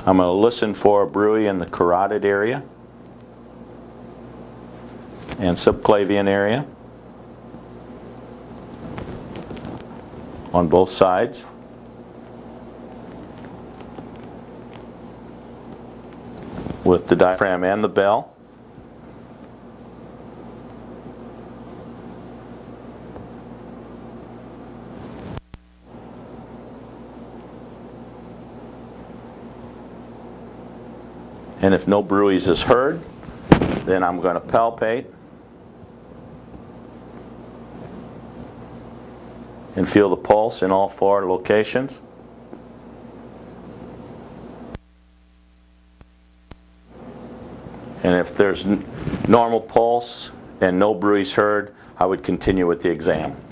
I'm going to listen for a bruit in the carotid area and subclavian area on both sides. With the diaphragm and the bell. And if no bruise is heard, then I'm going to palpate and feel the pulse in all 4 locations. And if there's normal pulse and no bruise heard, I would continue with the exam.